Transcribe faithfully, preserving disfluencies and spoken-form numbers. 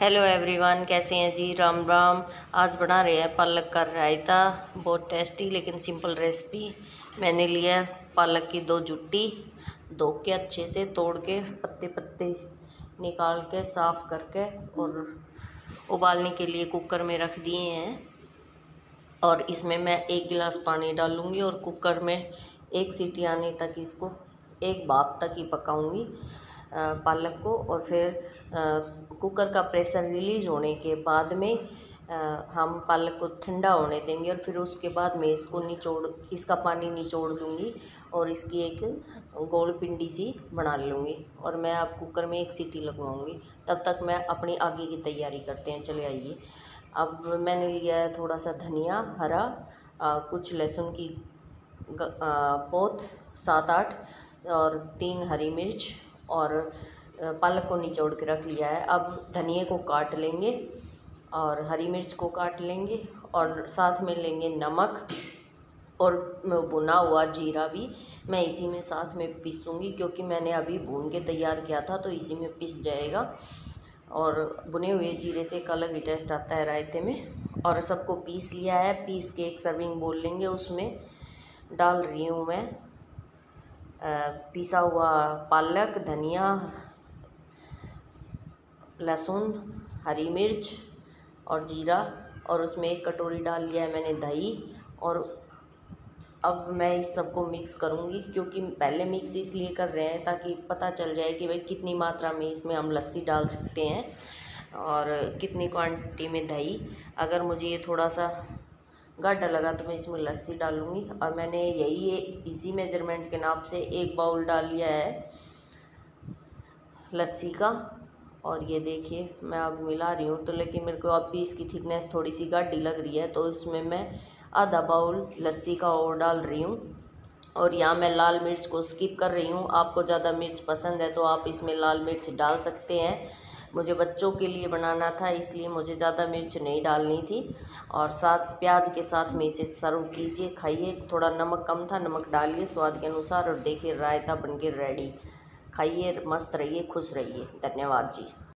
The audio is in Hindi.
हेलो एवरीवन, कैसे हैं जी। राम राम। आज बना रहे हैं पालक का रायता। बहुत टेस्टी लेकिन सिंपल रेसिपी। मैंने लिया पालक की दो जुट्टी, धो के अच्छे से तोड़ के पत्ते पत्ते निकाल के साफ़ करके और उबालने के लिए कुकर में रख दिए हैं। और इसमें मैं एक गिलास पानी डालूँगी और कुकर में एक सीटी आने तक इसको एक भाप तक ही पकाऊँगी पालक को। और फिर कुकर का प्रेशर रिलीज़ होने के बाद में आ, हम पालक को ठंडा होने देंगे और फिर उसके बाद में इसको निचोड़ इसका पानी निचोड़ दूँगी और इसकी एक गोल पिंडी सी बना लूँगी। और मैं अब कुकर में एक सीटी लगवाऊँगी। तब तक मैं अपनी आगे की तैयारी करते हैं। चले आइए। अब मैंने लिया है थोड़ा सा धनिया हरा, आ, कुछ लहसुन की पोत सात आठ और तीन हरी मिर्च और पालक को निचोड़ के रख लिया है। अब धनिए को काट लेंगे और हरी मिर्च को काट लेंगे और साथ में लेंगे नमक और भुना हुआ जीरा भी मैं इसी में साथ में पीसूँगी, क्योंकि मैंने अभी भून के तैयार किया था तो इसी में पिस जाएगा। और भुने हुए जीरे से एक अलग ही टेस्ट आता है रायते में। और सबको पीस लिया है। पीस के एक सर्विंग बोल लेंगे, उसमें डाल रही हूँ मैं पिसा हुआ पालक, धनिया, लहसुन, हरी मिर्च और जीरा। और उसमें एक कटोरी डाल लिया है मैंने दही। और अब मैं इस सबको मिक्स करूँगी, क्योंकि पहले मिक्स इसलिए कर रहे हैं ताकि पता चल जाए कि भाई कितनी मात्रा में इसमें हम लस्सी डाल सकते हैं और कितनी क्वांटिटी में दही। अगर मुझे ये थोड़ा सा गाढ़ा लगा तो मैं इसमें लस्सी डालूँगी। और मैंने यही इसी मेजरमेंट के नाप से एक बाउल डाल लिया है लस्सी का। और ये देखिए मैं अब मिला रही हूँ तो, लेकिन मेरे को अब भी इसकी थिकनेस थोड़ी सी गाढ़ी लग रही है तो इसमें मैं आधा बाउल लस्सी का और डाल रही हूँ। और यहाँ मैं लाल मिर्च को स्किप कर रही हूँ। आपको ज़्यादा मिर्च पसंद है तो आप इसमें लाल मिर्च डाल सकते हैं। मुझे बच्चों के लिए बनाना था इसलिए मुझे ज़्यादा मिर्च नहीं डालनी थी। और साथ प्याज के साथ में इसे सर्व कीजिए, खाइए। थोड़ा नमक कम था, नमक डालिए स्वाद के अनुसार। और देखिए रायता बनके रेडी। खाइए, मस्त रहिए, खुश रहिए। धन्यवाद जी।